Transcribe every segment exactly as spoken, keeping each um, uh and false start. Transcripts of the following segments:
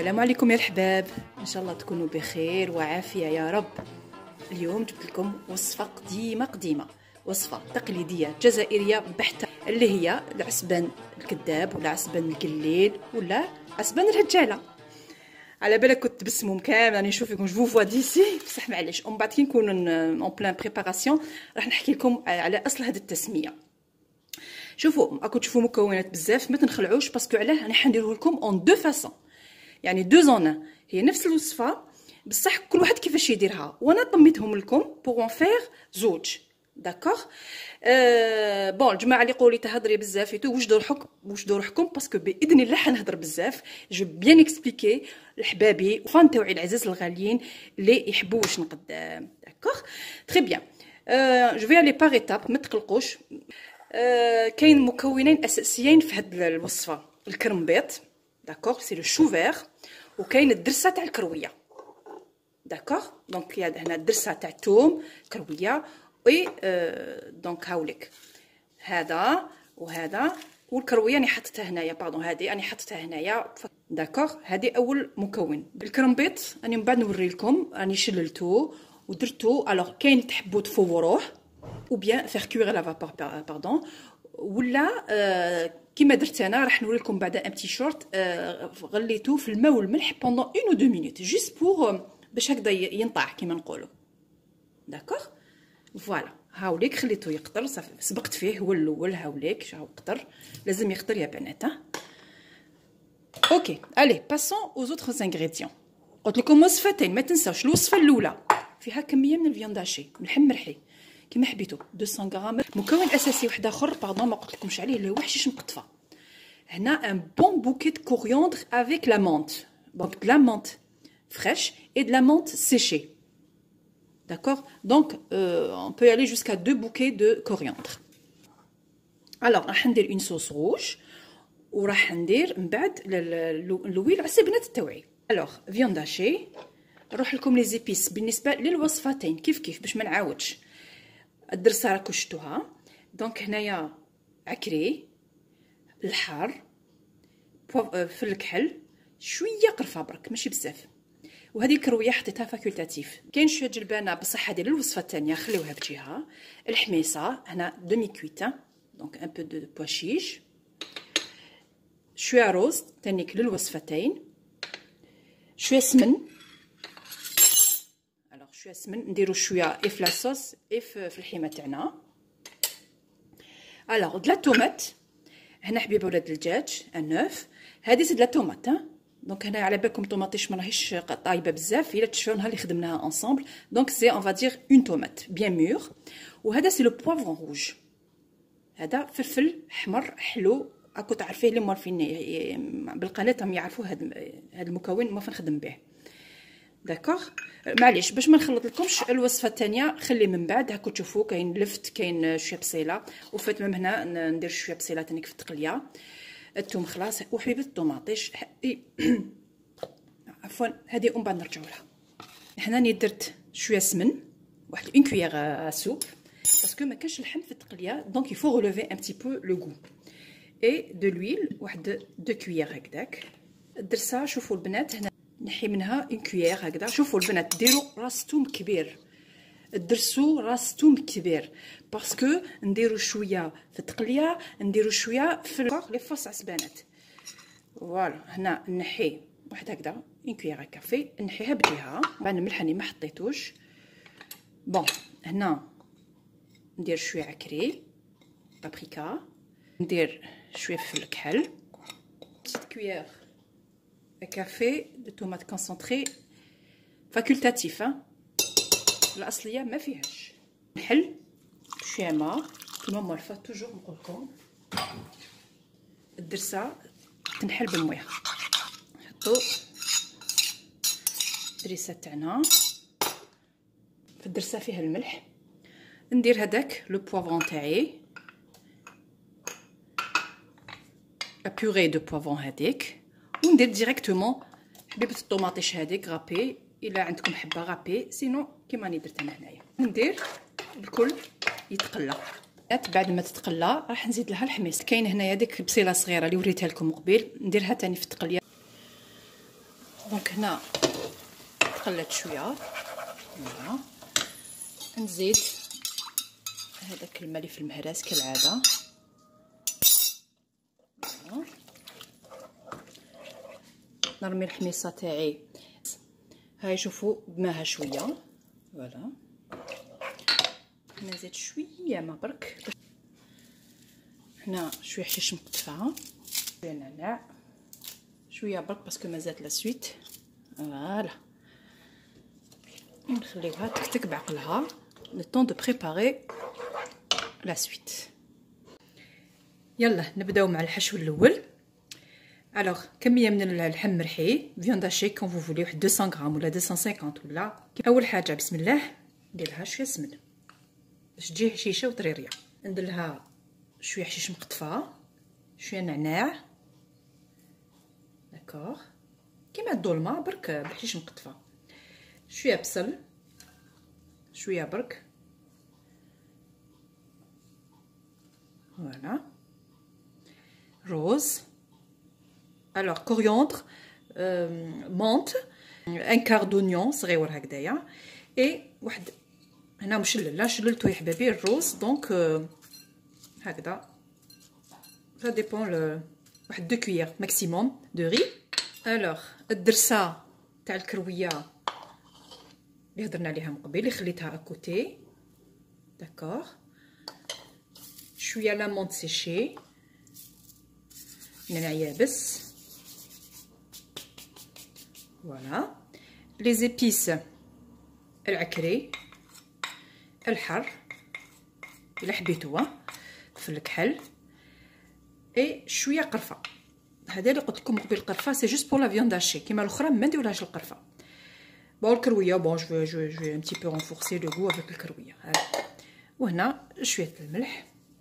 السلام عليكم يا الحباب، ان شاء الله تكونوا بخير وعافيه يا رب. اليوم جبت لكم وصفه قديمه قديمه، وصفه تقليديه جزائريه بحته، اللي هي العسبان الكذاب ولا عسبان القليل ولا عسبان الرجاله. على بالك كنت تبسموا كامل راني نشوف فيكم جو فوا ديسي، بصح معليش ومن بعد كي نكونوا اون بلان بريباراسيون راح نحكي لكم على اصل هذه التسميه. شوفوا راكم تشوفوا مكونات بزاف، ما تنخلعوش باسكو علاه راني حنديره لكم اون دو فاسون، يعني دو زون، هي نفس الوصفه بصح كل واحد كيفاش يديرها، وانا طميتهم لكم بوغ اون فيغ زوج. داكوغ أه بون الجماعه اللي يقولوا لي تهضري بزاف ايتو، واش دور روحك واش دور روحكم، باسكو باذن الله حنهضر بزاف. جو بيان اكسبليكي لحبابي وفان تاوعي العزاز الغاليين اللي يحبوا واش نقدم. داكوغ تري بيان. أه جو في الي باغ ايتاب، ما تقلقوش. أه كاين مكونين اساسيين في هذه الوصفه، الكرنبيط داكوغ سي لو شوفير، وكاين الدرسه تاع الكرويه. داكوغ دونك هنا الدرسه تاع الثوم كرويه، وي أه دونك هاوليك هذا وهذا، والكرويه راني حطيتها هنايا، باردون هذه راني حطيتها هنايا. داكوغ هذه اول مكون. الكرنبيط راني من بعد نوري لكم، راني شللتو ودرتو. الوغ كاين تحبوا تفوروه او بيان فيغ كويغ لا فابور باردون، ولا آه كيما درت انا راح نوري لكم بعدا ان بتي شورت. آه غليتو في الماء والملح بوندون اون او دو مينوت جوست بوغ باش هكذا ينطع كيما نقولوا. داكوغ فوالا هاوليك خليته يقطر صافي، سبقت فيه هو الاول. هاوليك هاو قطر، لازم يقطر يا بنات. ها اوكي الي باسون او زوتر انغريديون. قلت لكم وصفتين ما تنساوش. الوصفه الاولى فيها كميه من الفيونداشي ملح مرحي كيما حبيتو مئتين غرام. مكون اساسي واحد اخر باردون ما قلت لكمش عليه اللي هو حشيش مقطفه. هنا ان بون بوكي دو كورياندر افيك لا مونت، دونك دو لا مونت فريش اي دو لا مونت سيشي. داكوغ دونك اون بو aller jusqu'à deux bouquets de coriandre. الوغ راح ندير اون صوص روج، وراح ندير من بعد نلوي العسبنات التوعي. الوغ فيونداشي نروح لكم لي زيبيس بالنسبه للوصفتين كيف كيف باش ما نعاودش. الدرسه راكم شفتوها، دونك هنايا عكري، الحار، فل الكحل، شويه قرفه برك ماشي بزاف، وهذه الكرويه حطيتها فاكولتاتيف. كاين شويه جلبانه بصح هذه للوصفه الثانيه خليوها بجهه. الحميصه هنا دومي كويتا، دونك ان بو دو بواشيش، شويه روز تانيك للوصفتين، شويه سمن. الوغ شويه سمن نديرو شويه اي في لاصوص اي في الحيمه تاعنا. الوغ د لا طوماط هنا حبيبه ولاد الدجاج ان نوف. هذه سي د لا طوماط، دونك هنا على بالكم طوماطيش ما راهيش طايبه بزاف، الا تشوفونها اللي خدمناها انصامبل. دونك سي اون فا دير اون طوماط بيان مور. وهذا سي لو بوافرون روج، هذا فلفل احمر حلو، راكو تعرفيه اللي مورفين بالقناه راهم يعرفوا هذا هذا المكون ما فنخدم به. داكوغ معليش باش ما نخلط لكمش الوصفه الثانيه خلي من بعد. هاكو تشوفوا كاين لفت كاين شويه بصيله، وفات من هنا ندير شويه بصيله تانيك في التقليه. الثوم خلاص وحبيبه الطوماطيش عفوا هذه ومن بعد نرجعوا لها. هنا راني درت شويه سمن، واحد اون كويير سوب باسكو ما كانش اللحم في التقليه، دونك يفو ريليفي ان بتي بو لو غو. اي دو لويل واحد دو كويير هكذاك. الدرسه شوفوا البنات هنا نحي منها اون كويير هكذا. شوفوا البنات ديروا راس ثوم كبير، درسوا راس ثوم كبير باسكو نديروا شويه في التقليه نديروا شويه في لي فص عسبانات. فوالا هنا نحي واحد هكذا اون كويير كافي نحيها بجهه. بعد الملح راني ما حطيتوش. بون هنا ندير شويه عكري بابريكا، ندير شويه فلفل الكحل، بتيت كويير كافي دو طوماط كونسونطري فاكولتاتيف، الاصليه ما فيهاش. نحل شويه ما كيما مورفه توجور نقولكم. الدرسه تنحل بالمويه، نحطو الدريسه تاعنا في الدرسه فيها الملح. ندير هذاك لو بوافرون تاعي، بيوري دو بوافرون هذيك، وندير ديريكتومون حبيبه الطوماطيش هذيك غابي الا عندكم حبه غابي، سينو كيما راني درت انا هنايا. ندير الكل يتقلى. بعد ما تتقلى راح نزيد لها الحميص. كاين هنايا ديك البصيله صغيره اللي وريتها لكم قبيل نديرها تاني في التقليه. هنا تقلت شويه. فوالا نزيد هذاك الماء اللي في المهراس كالعاده. نرمي الحميصه تاعي، هاي شوفوا بماها شويه. فوالا نزيد شويه ما برك. هنا شويه حشيش مقطفه، شويه نعناع، شويه برك باسكو مازالت لا سويت. فوالا نخليوها تكتك بعقلها لو طون دو بريباري لا سويت. يلا نبداو مع الحشو الاول. الوغ كميه من اللحم مرحي فيون داشي كون فو فولي، واحد مئتين غرام ولا مئتين وخمسين ولا. اول حاجه بسم الله نديرلها شويه سمن باش تجي هشيشه وطريريه. ندير لها شويه حشيش مقطفه، شويه نعناع، داكوغ كيما الدولمه برك بحشيش مقطفه، شويه بصل، شويه برك. فوالا روز، الوغ كوريوندر، مونت، ان كار دونيون صغيور هكذايا، اي واحد هنا مشلل، لا شللتو يا حبابي الروز دونك هكذا. سا ديبون واحد دو كويير ماكسيموم دو ري. الوغ الدرسه تاع الكرويه اللي هضرنا عليها من قبل اللي خليتها اكوتي، داكوغ. شويه لامونت سيشي، نعناع يابس. فوالا لي زيبيس، العكري، الحر الا حبيتو في الكحل، اي شويه قرفه. هذا اللي قلت لكم قبل، القرفه سي جوست بور لا فيون داشي، كيما الاخرى ما نديرولهاش القرفه. بون الكرويه بون جو جو جو ان تي بو رونفورسي لو غو افيك الكرويه. وهنا شويه الملح.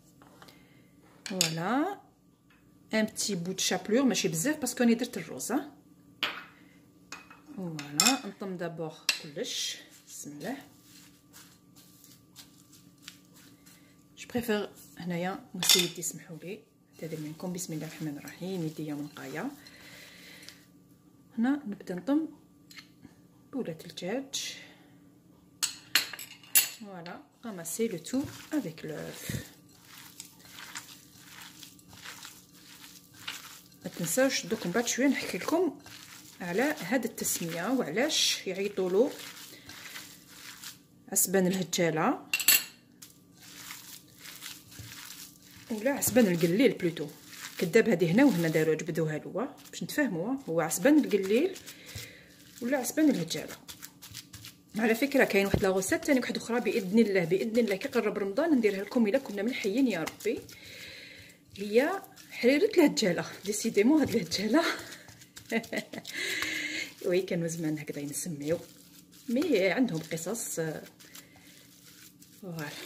فوالا ان بتي بو د شابلور ماشي بزاف باسكو راني درت الروز. فوالا نطم دابور كلش. بسم الله. جو بريفير هنايا نغسل يدي، سمحوا لي نعتذر منكم. بسم الله الرحمن الرحيم. يديا منقايه. هنا نبدا نطم بولة الدجاج. فوالا راماسي لو تو افيك لوف. ما تنساوش دوك من بعد شويه نحكي لكم على هاد التسميه وعلاش يعيطولو عسبان الهجاله ولا عسبان القليل بلوتو. كداب هذه هنا وهنا داروا جبدوها له باش نتفاهموا، هو عسبان القليل ولا عسبان الهجاله. على فكره كاين واحد لا غوسيت ثاني واحده اخرى باذن الله باذن الله كي قرب رمضان نديرها لكم الا كنا ملحيين يا ربي. هي حريره الهجاله، ديسيديمون هاد الهجاله وي كانوا زمان هكذا ينسميو، مي عندهم قصص. فوالا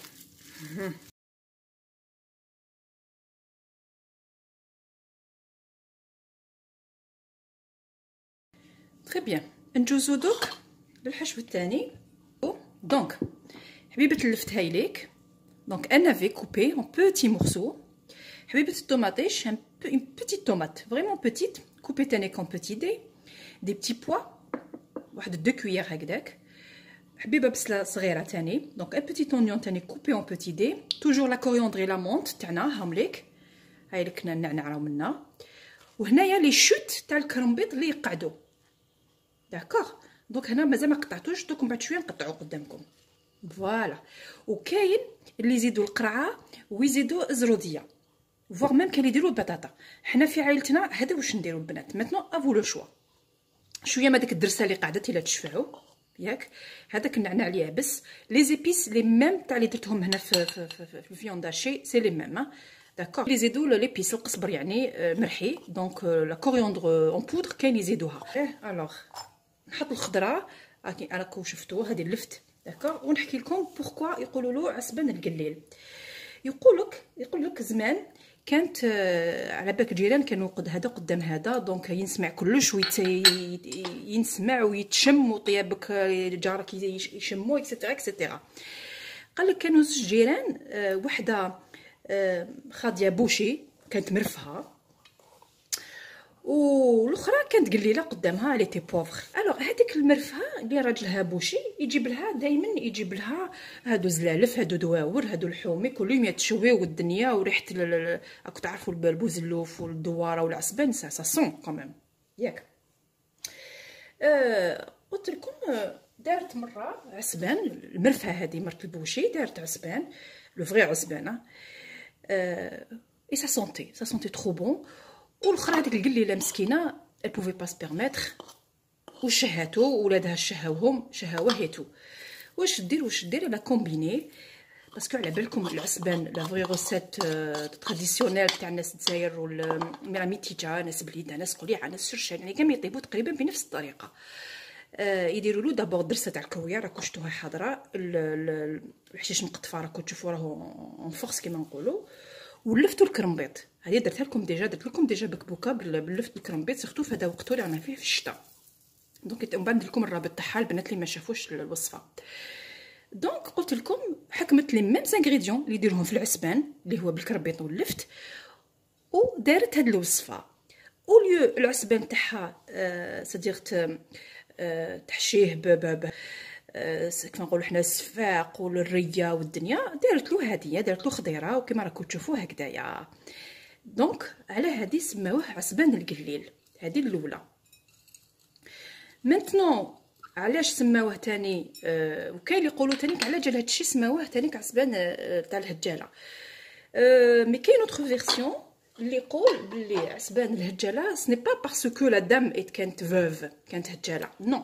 تري بيان. نجوزو دوك للحشو الثاني. دونك حبيبه اللفت هاي ليك. دونك انا في كوبي اون بوتي مورسو. حبيبه الطوماطيش ان بوتيت طوماط فريمون بوتيت كوبي تاني كون بوتي دي دي بتي بوا واحد دو كويير هكذاك. حبيبه بصله صغيره تاني دونك ان بوتيت اونيون تاني كوبي اون بوتي دي. توجور لا كوريوندر لا مونت تاعنا هاهم ليك. هاي لك النعناع راهو منا. وهنايا لي شوت تاع الكرنبيط اللي يقعدوا، داكوغ. دونك هنا مازال ما قطعتوش، دوك من بعد شويه نقطعو قدامكم. فوالا وكاين اللي يزيدوا القرعه ويزيدوا الزروديه، فوغ ميم كاين يديروا البطاطا. حنا في عائلتنا هذا واش نديروا البنات. ماتنون افو لو شوا. شويه ما داك الدرسه اللي قعدت الا تشفعوا ياك، هذاك النعناع اليابس، لي زيبيس لي ميم تاع اللي درتهم هنا في في في, في الفيون داشي سي لي ميم داكوغ. لي زيدوا لي بيس القزبر يعني مرحي. دونك لا كوريوندر اون بودر كاين يزيدوها. الوغ نحط الخضره راكم شفتوا هذه اللفت داكوغ. ونحكي لكم بوركوا يقولوا له عسبان القليل. يقولك يقول لك زمان كانت على بالك الجيران كانوا قد هذا قدام هذا دونك ينسمع كلش وينسمع ويتشم وطيابك جارك يشمو اكسيتيرا اكسيتيرا. قال لك كانوا زوج جيران، وحده خاضيه بوشي كانت مرفهه والاخرى كانت قليله قدامها لي تي بوفر. الوغ هذيك المرفهه اللي راجلها بوشي يجيب لها دائما، يجيب لها هادو زلالف، هادو دواور، هادو الحومي كلهم يتشويو الدنيا وريحه راكم تعرفوا البوزلوف والدواره والعسبان سا سا سون كوميم ياك. أه قلت لكم دارت مره عسبان، المرفهه هذه مرت البوشي دارت عسبان لو فري عسبانه أه اي سا سونتي سا سونتي ترو بون. والاخرى هذيك القليله مسكينه elle pouvait pas se permettre وشهاتو ولادها شهاوهم شهاوه هيتو. واش دير واش دير لا كومبيني باسكو على بالكم العسبان لا فري روسيت تراديسيونيل تاع الناس الجزائر ولا ميتيجا، ناس بليده، ناس قليعه، ناس شرشان، يعني كامل يطيبوا تقريبا بنفس الطريقه. آه يديروا له دابور درسه تاع الكويه راكو شفتوها حاضره، الحشيش مقطفه راكو تشوفوا راهو اون فورس كيما نقولوا، ولفتوا الكرنبيط. هذه درتها لكم ديجا، درت لكم ديجا بكبوكه باللفت الكرنبيط سيرتو في هذا وقتو اللي رانا فيه في الشتاء. دونك من بعد ندير لكم الرابط تاعها البنات اللي ما شافوش الوصفه. دونك قلت لكم حكمت لي ميم انغريديون اللي يديرهم في العسبان اللي هو بالكربيط واللفت، ودارت هاد الوصفه. اوليو العسبان تاعها آه صديقت آه تحشيه ب ب كيف نقولوا حنا السفاق والريه والدنيا، دارت له هديه، دارت له خضيره وكما راكم تشوفوا هكذايا. دونك على هذه سماوه عسبان القليل، هذه الاولى. مانتنون علاش سماوه تاني آه وكاين اللي يقولوا تاني على جال هادشي سماوه تاني عسبان آه تاع الهجاله. آه مي كاين اوتر فيرسيون اللي يقول بلي عسبان الهجاله سني با باسكو لا دام كانت فوف كانت هجاله، نو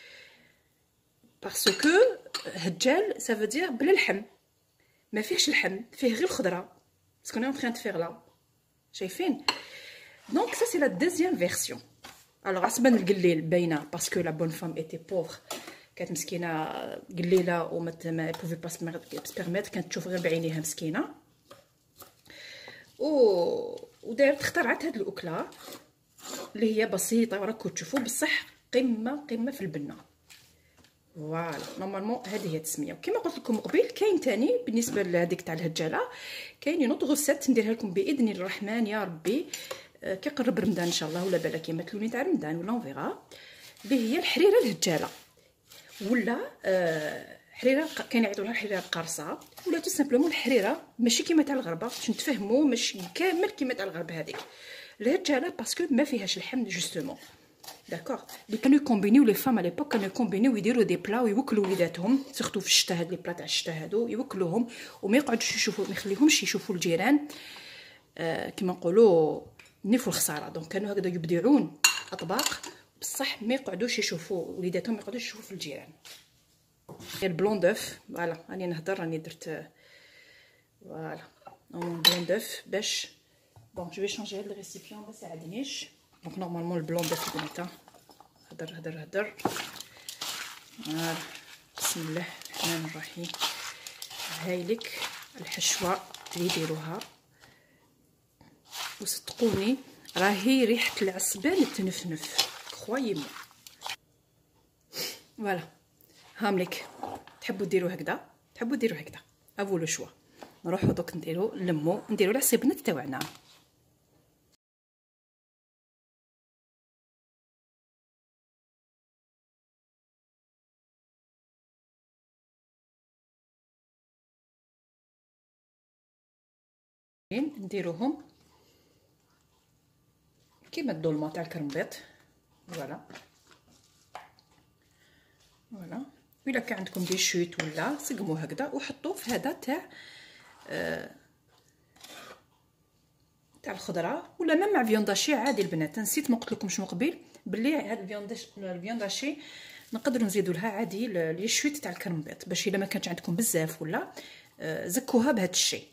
باسكو هجال سا فو دير بلا اللحم، ما فيهش اللحم، فيه غير الخضره باسكو انا اون فيغ لا شايفين. دونك سا سي لا دوزيام فيرسيون. الوغ عسبان القليل باينه باسكو لا بون فام ايتي بوفر، كانت مسكينه قليله وما ما بوفي با سبيرميت، كانت تشوف غير بعينيها مسكينه. و ودارت اخترعت هاد الاكله اللي هي بسيطه وراكم تشوفوا بصح قمه قمه في البنه. فوالا نورمالمون هذه هي التسميه. وكما قلت لكم قبيل كاين تاني بالنسبه لهذيك تاع الهجاله كاين نوط غوسيت نديرها لكم باذن الرحمن يا ربي آه كيقرب رمضان ان شاء الله، ولا بالك يمثلوني تاع رمضان ولا اونفيغا، اللي هي الحريره الهجاله ولا آه حريره كاين يعيطوا لها الحريره القارصه، ولا تو سامبلومون الحريره ماشي كيما تاع الغربه باش نتفهموا، ماشي كامل كيما تاع الغربه هذيك الهجاله باسكو ما فيهاش اللحم جوستومون. داكوغ اللي كانوا يكومبينيو لي فام على ليبوك كانوا يكومبينيو ويديروا دي بلا ويوكلوا وليداتهم سورتو في الشتا، هاد لي بلا تاع الشتا هادو يوكلوهم وما يقعدوش يشوفوا، ما يخليهمش يشوفوا الجيران آه كيما نقولوا نيفو الخساره. دونك كانوا هكذا يبدعون اطباق بصح ما يقعدوش يشوفوا وليداتهم، ما يقعدوش يشوفوا في الجيران. البلون دوف فوالا راني نهضر راني درت فوالا بلون دوف باش بون جو في شونجي هاد الريسيبيون ما ساعدنيش. دونك نورمالمون البلون دوف البنات هدر هدر هدر فوالا بسم الله الرحمن الرحيم. هايلك الحشوه اللي يديروها وصدقوني راهي ريحه العسبان تنفنف كخويم. فوالا هامليك تحبوا ديروا هكذا تحبوا ديروا هكذا افو لو شوا. نروحوا دوك نديروا نلموا نديروا العصيبنات تاعنا. نديروهم كيما الدولمه تاع الكرنبيط. فوالا فوالا الا كان عندكم دي شوت ولا سقموا هكذا وحطوه في هذا تاع آه تاع الخضره ولا مام مع فيونداشي عادي. البنات نسيت ما قلت لكمش من قبيل بلي هاد الفيونداش الفيونداشي نقدروا نزيدوا لها عادي لي شوت تاع الكرنبيط باش الا ما كانش عندكم بزاف ولا آه زكوها بهذا الشيء.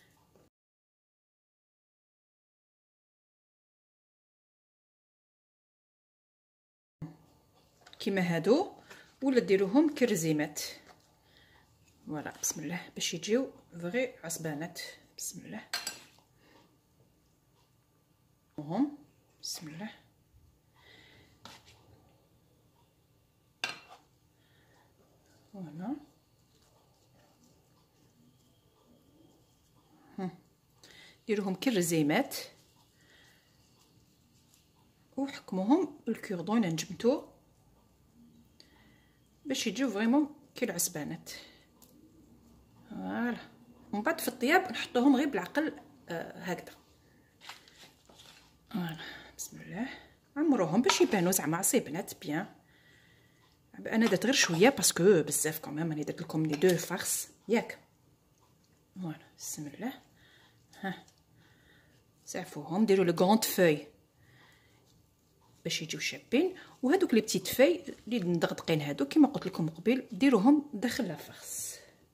كيما هادو ولا ديروهم كرزيمات. فوالا بسم الله باش يجيو فغي عصبانات. بسم الله هم بسم الله فوالا ديروهم كرزيمات. ونحكموهم بالكوردون نجمتو باش يجيو فريمون كي العسبانات. فوالا ومن بعد في الطياب نحطوهم غير بالعقل آه هكذا. فوالا بسم الله عمروهم باش يبانو زعما عصيبنات بيان. انا درت غير شويه باسكو بزاف كوميم راني درت لكم لي دو فارس ياك. فوالا بسم الله. ها صعفوهم ديروا لو غروند فوي باش يجيو شابين. وهذوك لي بتيت فاي اللي مدغدقين هادو كيما قلت لكم قبيل ديروهم داخل لافارس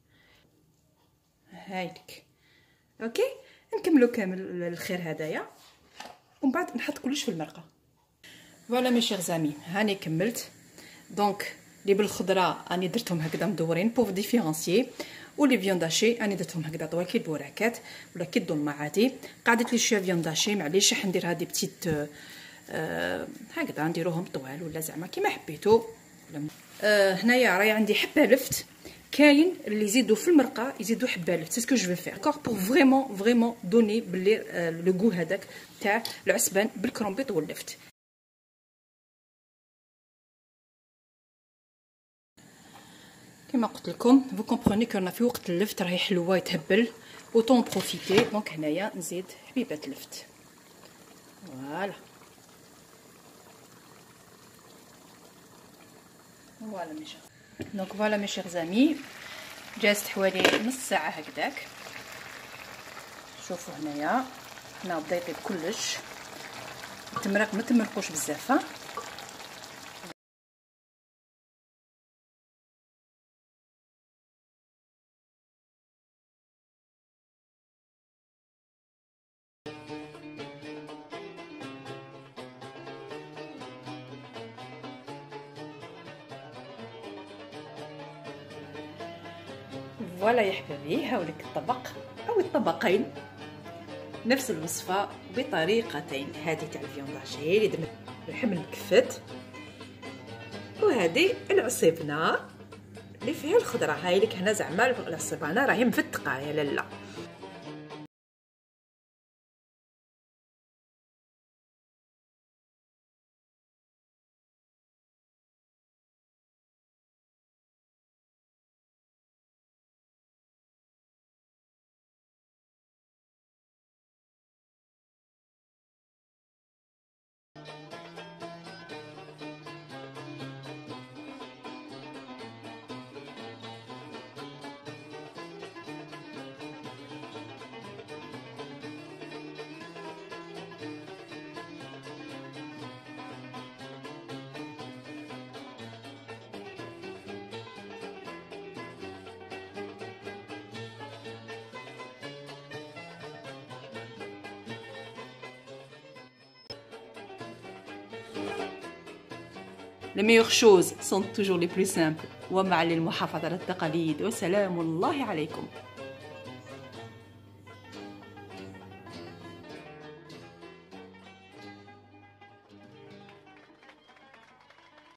هايلك. اوكي نكملوا كامل الخير هدايا ومن بعد نحط كلش في المرقه. فوالا مي شيغ زامي هاني كملت. دونك لي بالخضره راني درتهم هكذا مدورين بوف ديفيرونسيي، ولي فيونداشي راني درتهم هكذا طوال كي البوراكات ولا كي الضلمه عادي. قعدت لي شويه فيونداشي معليش راح ندير هذه بتيت آه هكذا نديروهم طوال ولا زعما كيما حبيتو. آه هنايا راهي عندي حبه لفت، كاين اللي يزيدوا في المرقه يزيدوا حبه لفت. سي سكو جو في فير كور بور فريمون فريمون دوني بلي آه لو غو هذاك تاع العسبان بالكرومبيط واللفت. كما قلت لكم فو كومبروني كنا في وقت اللفت راهي حلوه يتهبل وطون بروفيتي. دونك هنايا نزيد حبيبه لفت. فوالا فوالا مي شيغ. دونك فوالا مي شيغ زامي جازت حوالي نص ساعه هكذاك. شوفوا هنايا هنا بدا يطيب كلش. التمرق ما تمرقوش بزاف. فوالا يا حبابي هاولك الطبق او الطبقين نفس الوصفه بطريقتين. هذه تاع الفيونداشي اللي درنا اللحم المكفت، وهذه العصيبنه اللي فيها الخضره. هاي لك هنا زعما العصيبنه راهي مفتقه يا لالا. Les meilleures choses sont toujours les plus simples. ومع للمحافظة على التقاليد وسلام الله عليكم.